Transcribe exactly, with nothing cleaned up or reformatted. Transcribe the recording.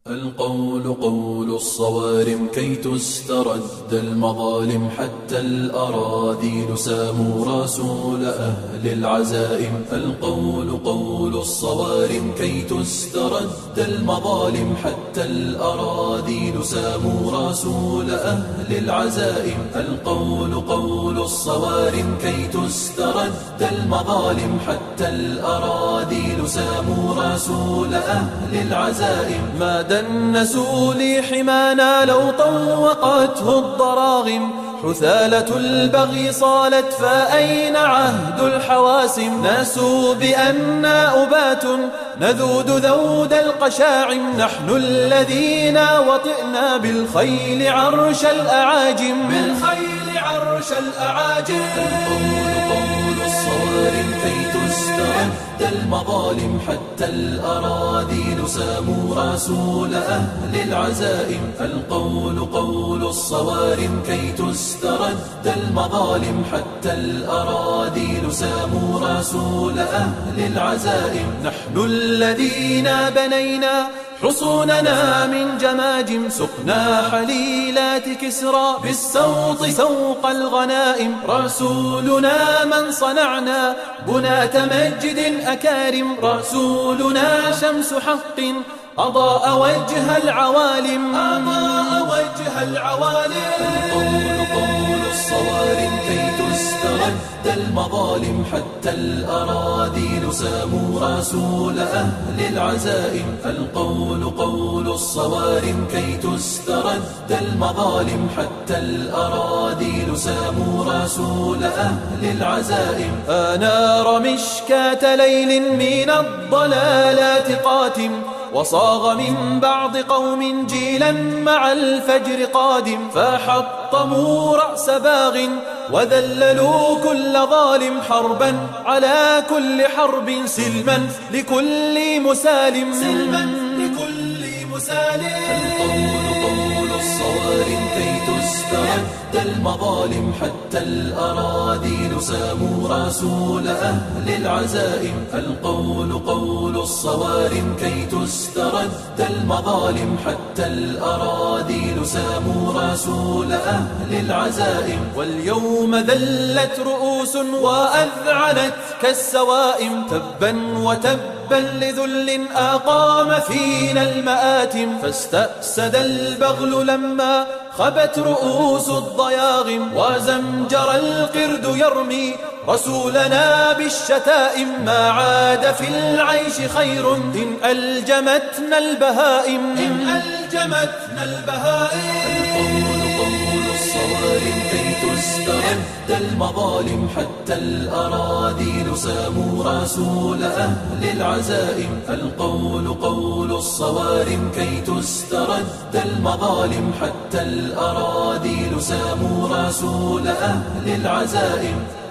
القول قول الصوارم كي تسترد المظالم، حتى الأراذيل ساموا رسول أهل العزائم. القول قول الصوارم كي تسترد المظالم، حتى الأراذيل ساموا رسول أهل العزائم. القول قول الصوارم كي تسترد المظالم، حتى الأراذيل ساموا رسول أهل العزائم. ما دنسوا لي حمانا لو طوقته الضراغم، حثالة البغي صالت فأين عهد الحواسم. ناسوا بأننا أبات نذود ذود القشاعم، نحن الذين وطئنا بالخيل عرش الأعاجم، بالخيل عرش الأعاجم. القول قول الصوارم كي تسترد المظالم، حتى الأراذيل ساموا رسول أهل العزائم. القول قول الصوارم كي تسترد المظالم، حتى الأراذيل ساموا رسول أهل العزائم. نحن الذين بنينا حصوننا من جماجم، سقنا حليلات كسرى بالسوط سوق الغنائم. رسولنا من صنعنا بناة مجد أكارم، رسولنا شمس حق أضاء وجه العوالم، أضاء وجه العوالم. القول قول الصوارم كي تسترد المظالم، حتى الأراذيل ساموا رسول أهل العزائم. القول قول الصوارم كي تسترد المظالم، حتى الأراذيل ساموا رسول أهل العزائم. أنار مشكاة ليل من الضلالات قاتم، وصاغ من بعض قوم جيلا مع الفجر قادم. فحطموا رأس باغ وذللوا كل ظالم، حربا على كل حرب سلما لكل مسالم، سلما لكل مسالم. القول قول الصوارم كي تسترد المظالم، حتى الأراذيل ساموا رسول أهل العزائم. القول قول الصوارم كي تسترد المظالم، حتى الأراذيل ساموا رسول أهل العزائم. واليوم ذلت رؤوس وأذعنت كالسوائم، تبا وتبا لذل أقام فينا المآتم. فاستأسد البغل لما خبت رؤوس الضياغم، وزمجر القرد يرمي رسولنا بالشتائم. ما عاد في العيش خير إن ألجمتنا البهائم، إن ألجمتنا البهائم. القول قول الصوارم كي تسترد المظالم، حتى الأراذيل ساموا رسول أهل العزائم. القول قول الصوارم كي تسترد المظالم، حتى الأراذيل ساموا رسول أهل العزائم.